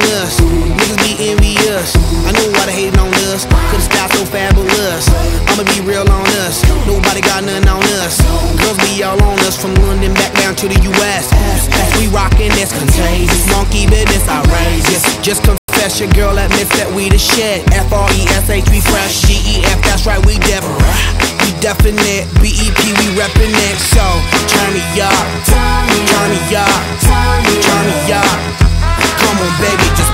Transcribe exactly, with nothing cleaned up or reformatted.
us. Niggas be envious. I know why they hating on us. Cause the style so fabulous. I'ma be real on us. Nobody got nothing on us. Girls be all on us from London back down to the U S We rockin' this contagious. Monkey business outrageous. Just confess your girl admits that we the shit. F R E S H we fresh. G E F that's right we def. We definite. B E P we reppin' it. So turn me up. Turn me up. Turn me up. Come on baby just